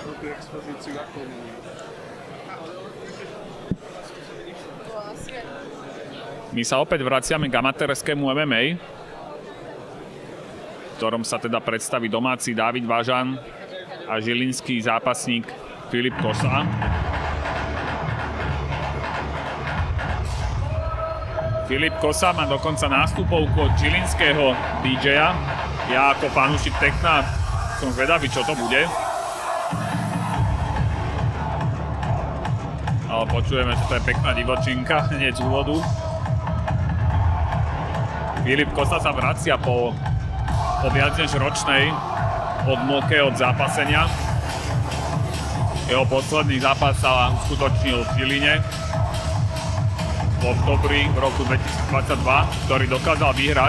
veľkú expozíciu ako není. My sa opäť vraciame k amatérskému MMA, v ktorom sa teda predstaví domáci Dávid Važan a žilinský zápasník Filip Kosa. Filip Kosa má dokonca nástupovku od žilinského DJ-a. Ja ako fanúšik Tekna som zvedavý, čo to bude. Ale počujeme, že to je pekná divočinka hneď z úvodu. Filip Kosa sa vracia po viac než ročnej odmlke od zápasenia. Jeho posledný zápas sa uskutočnil v Žiline v októbri v roku 2022, ktorý dokázal vyhrať.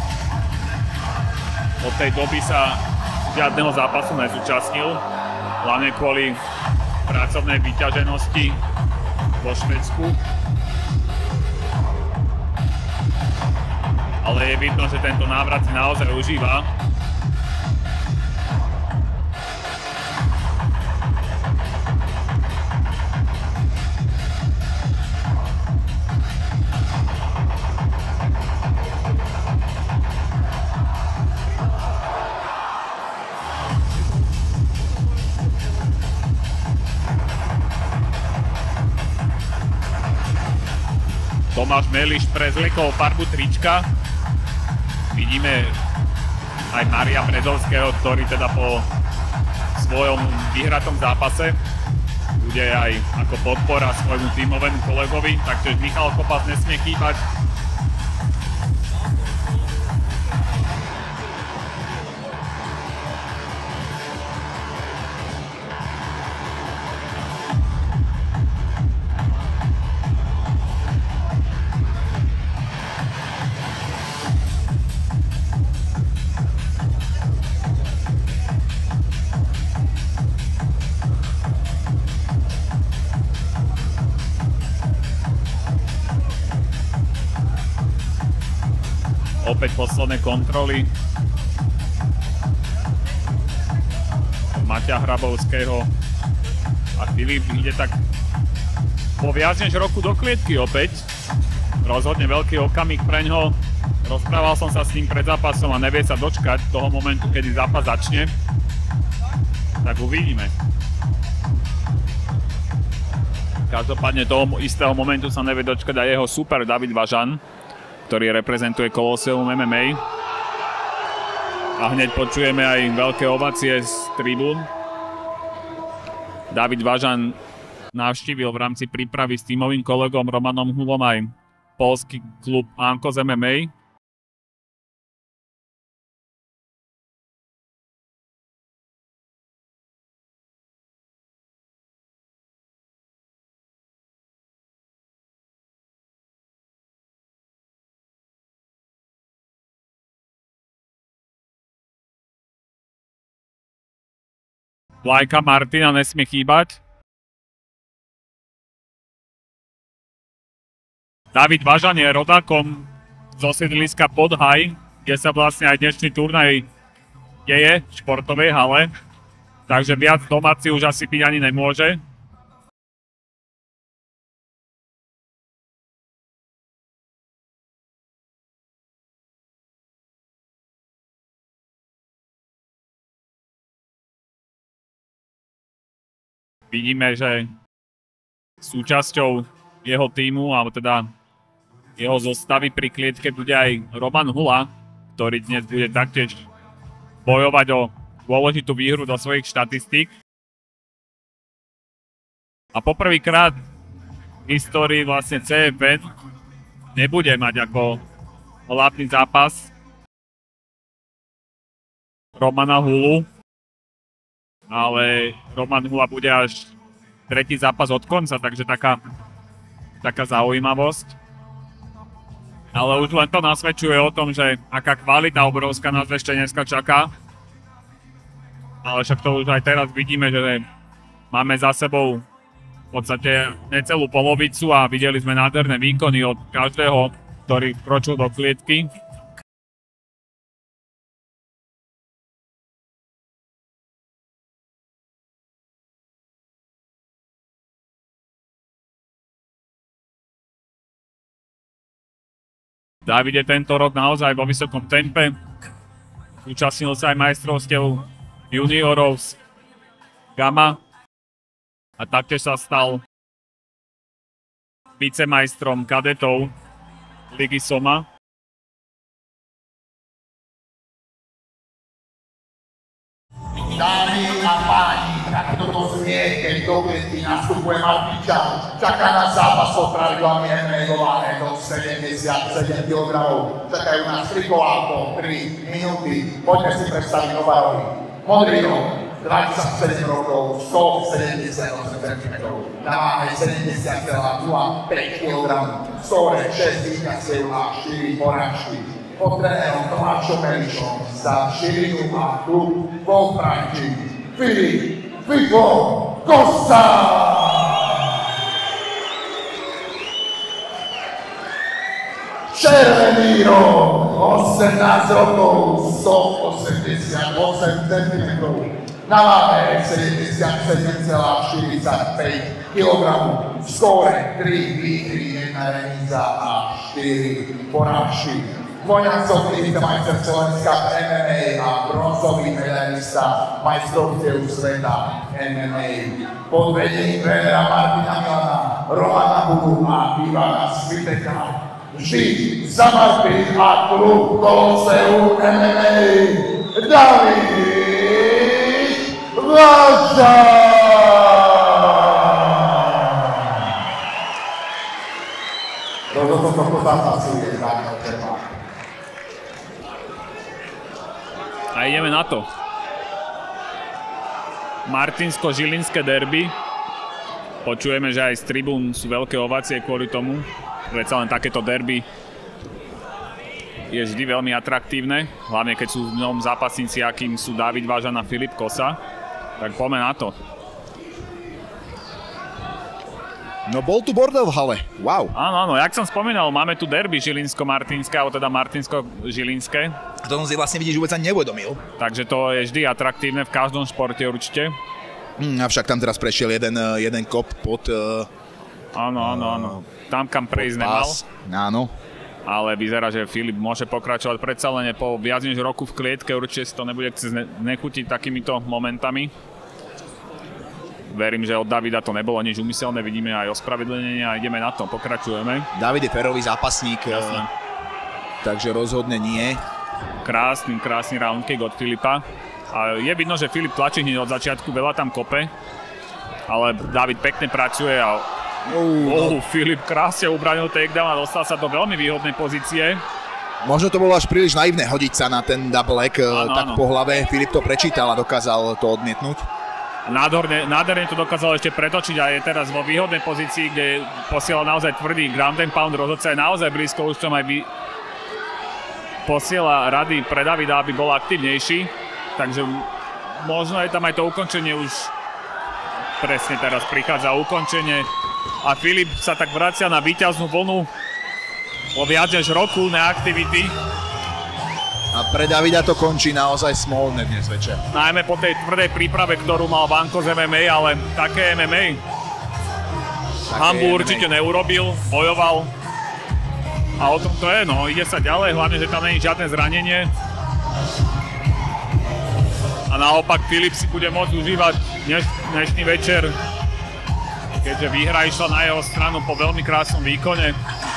Od tej doby sa žiadneho zápasu nezúčastnil, hlavne kvôli pracovnej vyťaženosti vo Švédsku. Ale je vidno, že tento návrat si naozaj užíva. Tomáš Meliš prezliekol farbu trička. Vidíme aj Mária Brezovského, ktorý teda po svojom vyhratom zápase bude aj ako podpora svojmu tímovému kolegovi, takže Michal Kopas nesmie chýbať. Opäť posledné kontroly Maťa Hrabovského a Filip ide tak po viac než roku do klietky opäť. Rozhodne veľký okamih preňho. Rozprával som sa s ním pred zápasom a nevie sa dočkať toho momentu, kedy zápas začne. Tak uvidíme. Každopádne toho istého momentu sa nevie dočkať aj jeho super David Važan, ktorý reprezentuje Colosseum MMA. A hneď počujeme aj veľké ovácie z tribún. David Važan navštívil v rámci prípravy s tímovým kolegom Romanom Hulom aj poľský klub Ankos MMA. Vlajka Martina nesmie chýbať. David Važan je rodákom zo sídliska Podhaj, kde sa vlastne aj dnešný turnaj deje v športovej hale. Takže viac domáci už asi byť ani nemôže. Vidíme, že súčasťou jeho tímu, alebo teda jeho zostavy pri klietke bude aj Roman Hula, ktorý dnes bude taktiež bojovať o dôležitú výhru do svojich štatistík. A poprvýkrát v histórii vlastne CFN nebude mať ako hlavný zápas Romana Hulu, ale Roman Hula bude až tretí zápas od konca, takže taká zaujímavosť. Ale už len to nasvedčuje o tom, že aká kvalita obrovská nás ešte dneska čaká. Ale však to už aj teraz vidíme, že máme za sebou v podstate necelú polovicu a videli sme nádherné výkony od každého, ktorý kročil do klietky. David je tento rok naozaj vo vysokom tempe. Zúčastnil sa aj majstrovstiev juniorov z Gama a taktiež sa stal vicemajstrom kadetov Ligy Soma. Dámy a páni, tak toto znie, keď do klietky nastupuje Martičan. Čaká nás zápas pod pravidlami MMA do 77 kg. Čakajú nás 3 kolá po 3 minúty. Poďme si predstaviť obarovi. Modrý rok, 27 rokov, 178 cm. Na váhe 70,05 kg. Skóre 6 víťazstiev a 4 porážky. Pod trénerom Tomášom Melišom za širinu a klub vo Francii Filip Fico Costa! Červený rok, 18 rokov, 188 cm. Na váhe 77,45 kg. Skóre 3 výhry, 1 remíza a 4 porážky. Dvojnásobný vicemajster Slovenska v MMA a bronzový medailista majstrovstiev sveta MMA. Pod vedením trénera Martina Milana, Romana Budu a Ivana Sviteka. Vždy za Martin a klub Kolosseum MMA David Vlaža! Rozhodom tohto zápasu je Daniel Čermák. A ideme na to. Martinsko-žilinské derby. Počujeme, že aj z tribún sú veľké ovácie kvôli tomu. Predsa len takéto derby je vždy veľmi atraktívne. Hlavne keď sú v ňom zápasníci, akým sú David Vážan a Filip Kosa. Tak poďme na to. No bol tu bordel v hale, wow. Áno, jak som spomínal, máme tu derby žilinsko-martinské, alebo teda martinsko-žilinské. A to si vlastne vidíš, vôbec ani neuvedomil. Takže to je vždy atraktívne v každom športe určite. Avšak tam teraz prešiel jeden kop pod... Áno. Tam, kam prejsť nemal. Áno. Ale vyzerá, že Filip môže pokračovať predsa len po viac než roku v klietke. Určite si to nebude chcieť nechutiť takýmito momentami. Verím, že od Davida to nebolo nič úmyselné, vidíme aj ospravedlnenie a ideme na to, pokračujeme. David je férový zápasník, takže rozhodne nie. Krásny round kick od Filipa. A je vidno, že Filip tlačí hneď od začiatku, veľa tam kope, ale David pekne pracuje a Filip krásne ubránil takedown a dostal sa do veľmi výhodnej pozície. Možno to bolo až príliš naivné hodiť sa na ten double leg tak po hlave. Filip to prečítal a dokázal to odmietnúť. Nádherne to dokázal ešte pretočiť a je teraz vo výhodnej pozícii, kde posielal naozaj tvrdý ground and pound. Rozhodca je naozaj blízko, už som aj posiela rady pre Davida, aby bol aktívnejší. Takže možno je tam aj to ukončenie už. Presne teraz prichádza ukončenie a Filip sa tak vracia na víťaznú vlnu po viac než roku neaktivity. A pre Davida to končí naozaj smolne dnes večer. Najmä po tej tvrdej príprave, ktorú mal Vanko z MMA, ale také MMA. Hanbu určite neurobil, bojoval. A o tom to je, no, ide sa ďalej, hlavne, že tam nie je žiadne zranenie. A naopak Filip si bude môcť užívať dnešný večer, keďže výhra išla na jeho stranu po veľmi krásnom výkone.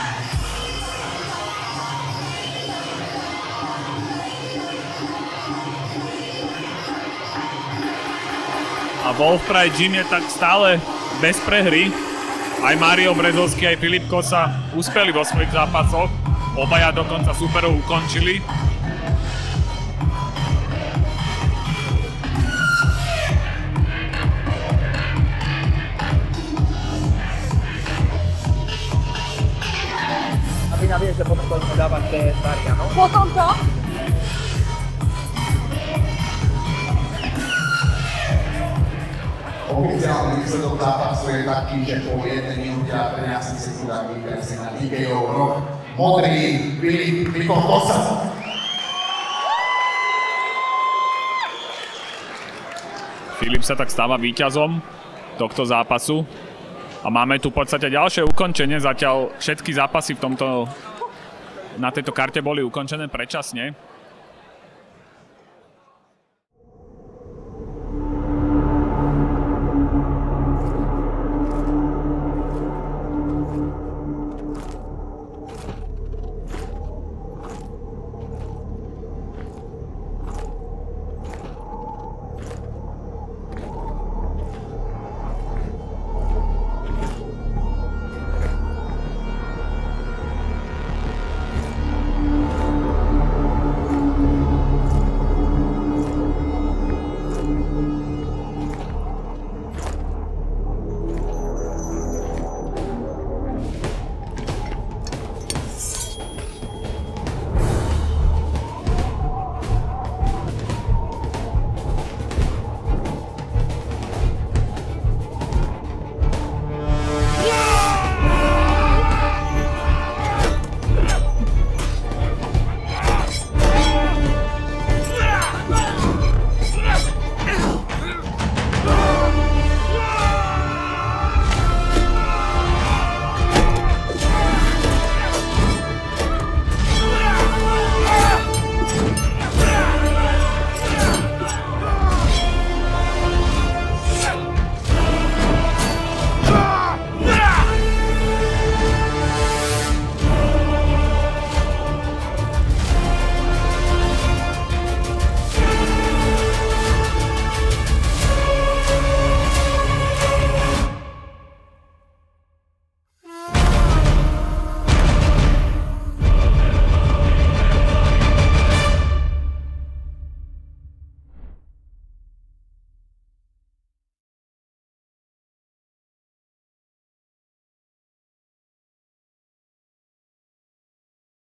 A Wolf Pride Gym je tak stále bez prehry. Aj Mário Brezovský, aj Filip Kosa uspeli vo svojich zápasoch. Obaja dokonca superov ukončili. A vy navieš, že potom budeme dávať tie stary, áno? Potom to? Oficiálny výsledok zápasu je taký, že po 1 minúte a 13 sekundách vyhrajú na TKO rok. Modrý Filip Fico Kosa. Filip sa tak stáva víťazom tohto zápasu. A máme tu v podstate ďalšie ukončenie. Zatiaľ všetky zápasy v tomto na tejto karte boli ukončené predčasne.